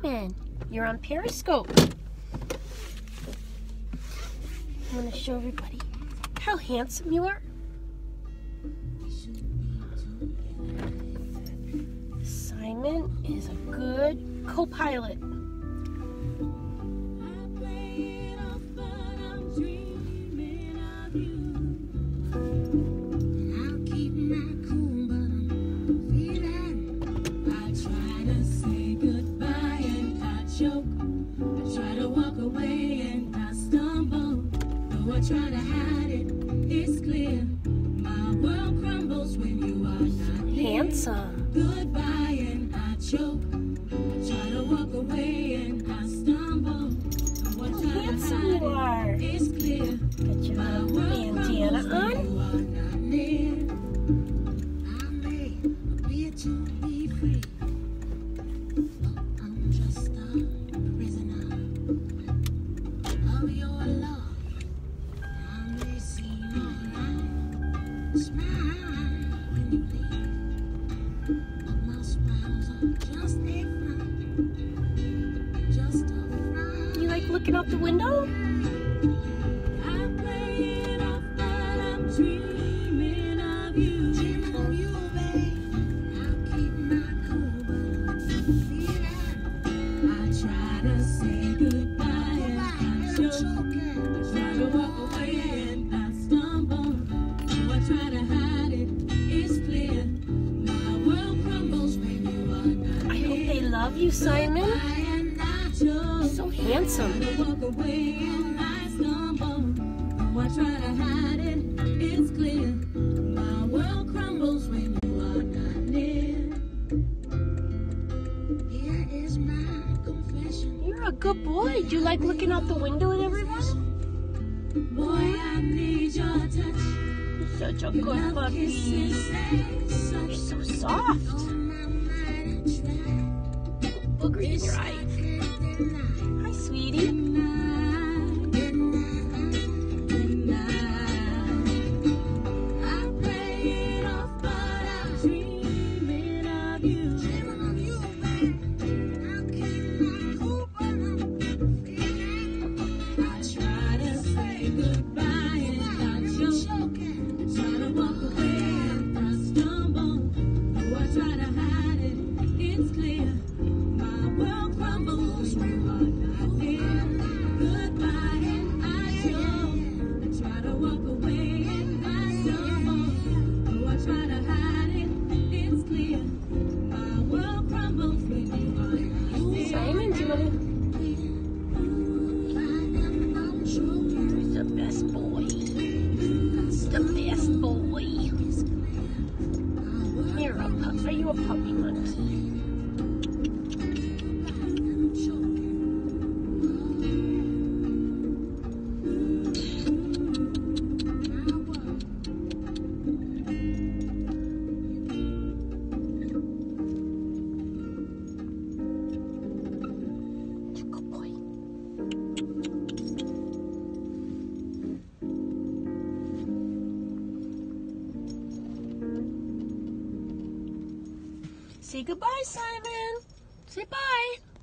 Simon, you're on Periscope. I'm going to show everybody how handsome you are. Simon is a good co-pilot. Try to hide it, it's clear. My world crumbles when you are not here. Handsome. Goodbye and I choke. I try to walk away and I stumble. How handsome you are. It's clear. Got your bandana on. You are not near. I may appear to be free. I'm just a prisoner of your love. Smile when you leave, but my smiles are just a front, just a front. You like looking out the window? I play it off, but I'm dreaming of you. Dreaming of you, babe. I'll keep my cool, but I'm feeling. I try to say goodbye and I choke. I try to walk away and I stumble. Try to hide it, it's clear. My world crumbles when you are not. I hope they love you, Simon. You're so handsome. Walk away and I stumble. Oh, I try to hide it, it's clear. My world crumbles when you are not near. Here is my confession. You're a good boy. Do you like looking out the window at everyone? Boy, I need your touch. Such a good puppy. You're so soft. Booger in your eye. Hi, sweetie. I play it off, but I'm dreaming of you. Dreaming of you, babe. How can I hope I'm feeling? I try to say goodbye and I choke. Try to walk away and I stumble. Oh, I try to hide it, it's clear. My world crumbles when you are not here. Goodbye and I choke. I try to walk away and I stumble. Oh, I try to hide it, it's clear. My world crumbles when you are not here. Simon, do you want to? He's the best boy. The best boy. You're a pup. Are you a puppy monkey? Good boy. Say goodbye, Simon. Say bye.